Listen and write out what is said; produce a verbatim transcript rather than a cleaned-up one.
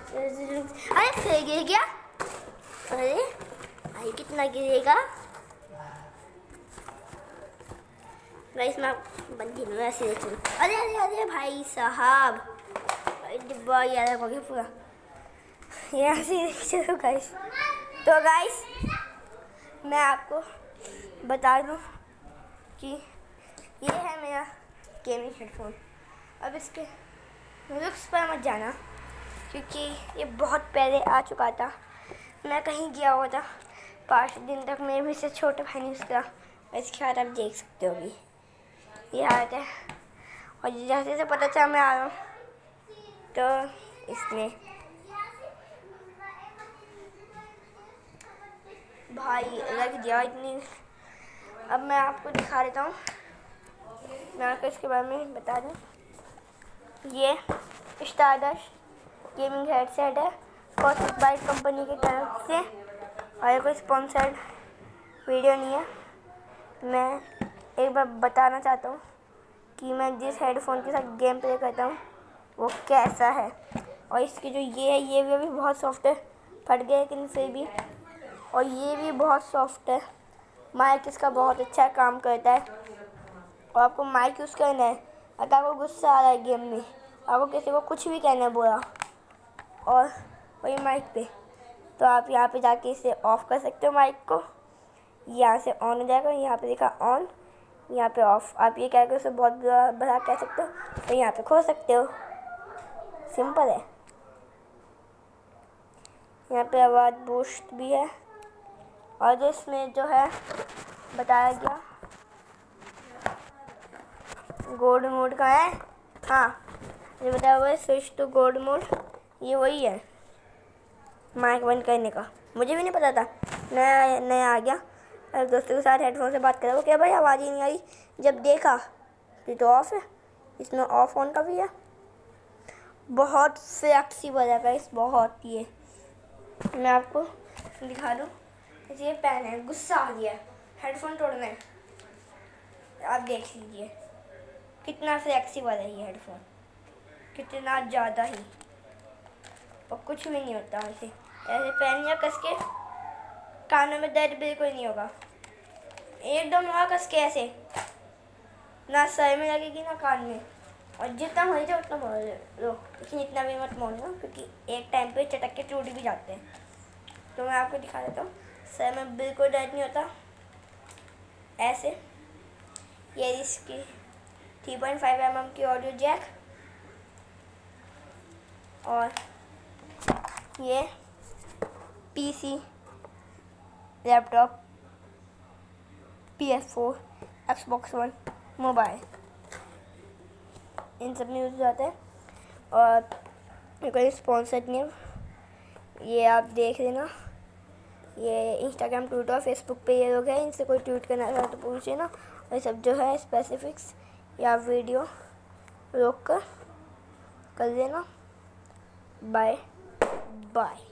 अरे फिर गिर गया। अरे भाई कितना गिरेगा। गाइस मैं बंदी में ऐसे देखूँ। अरे अरे अरे भाई साहब डिब्बा याद हो गया पूरा। यहाँ से चलो गाइस। तो गाइस मैं आपको बता दूँ कि ये है मेरा गेमिंग हेडफोन। अब इसके लुक्स पर मत जाना क्योंकि ये बहुत पहले आ चुका था। मैं कहीं गया हुआ था पाँच दिन तक, मेरे भी से छोटे भाई ने उसका इसकी हालत आप देख सकते हो। अभी ये हालत है और जैसे से पता चला मैं आ रहा हूँ तो इसने भाई रख दिया इतनी। अब मैं आपको दिखा देता हूँ, मैं आपको इसके बारे में बता दूँ। ये स्टारडस्ट गेमिंग हेडसेट है कॉस्मिक बाइट कंपनी की तरफ से और ये कोई स्पॉन्सर्ड वीडियो नहीं है। मैं एक बार बताना चाहता हूँ कि मैं जिस हेडफोन के साथ गेम प्ले करता हूँ वो कैसा है। और इसकी जो ये है ये भी अभी बहुत सॉफ्ट है, फट गया लेकिन फिर भी। और ये भी बहुत सॉफ्ट है। माइक इसका बहुत अच्छा काम करता है और आपको माइक यूज़ करना है। अगर आपको गुस्सा आ रहा है गेम में, आपको किसी को कुछ भी कहना है बुरा और वही माइक पे, तो आप यहाँ पे जाके इसे ऑफ़ कर सकते हो माइक को। यहाँ से ऑन हो जाएगा, यहाँ पे देखा ऑन, यहाँ पे ऑफ़। आप ये कह के उसे बहुत बड़ा कह सकते हो तो यहाँ पे खोल सकते हो। सिंपल है। यहाँ पे आवाज़ बूस्ट भी है और जो इसमें जो है बताया गया गोल्ड मोड का है। हाँ ये बताया हुआ है स्विच टू गोल्ड मोड, ये वही है माइक बंद करने का। मुझे भी नहीं पता था, नया नया आ गया। और दोस्तों के साथ हेडफोन से बात कर रहा हूँ, क्या भाई आवाज़ ही नहीं आई। जब देखा ये तो ऑफ है, इसमें ऑफ ऑन का भी है। बहुत फ्लेक्सिबल है गाइस, बहुत। ये मैं आपको दिखा दूँ, ये पेन है, गुस्सा आ गया हेडफोन तोड़ना है। आप देख लीजिए कितना फ्लेक्सिबल है ये हेडफोन, कितना ज़्यादा ही। और कुछ भी नहीं होता ऐसे ऐसे पेन या कस के कानों में दर्द बिल्कुल नहीं होगा। एकदम होगा कस के ऐसे, ना सर में लगेगी ना कान में। और जितना मोड़ जाए उतना मोड़ लो, लेकिन इतना भी मत मोड़ना क्योंकि एक टाइम पे चटक के टूट भी जाते हैं। तो मैं आपको दिखा देता हूँ, सर में बिल्कुल दर्द नहीं होता ऐसे। ये इसकी three point five M M की ऑडियो जैक और ये PC, laptop, P S four, Xbox one, mobile, इन सब में यूज़ जाते हैं। और कोई स्पॉन्सर नहीं है, ये आप देख लेना। ये इंस्टाग्राम, ट्विटर और फेसबुक पे ये लोग हैं, इनसे कोई ट्वीट करना है तो पूछे ना। और सब जो है स्पेसिफिक्स या वीडियो रोक कर कर देना। Bye bye.